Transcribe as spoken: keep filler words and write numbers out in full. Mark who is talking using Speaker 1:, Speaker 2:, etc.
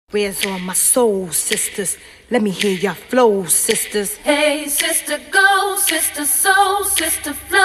Speaker 1: Where's all my soul sisters? Let me hear your flow, sisters.
Speaker 2: Hey, sister, go, sister, soul, sister, flow.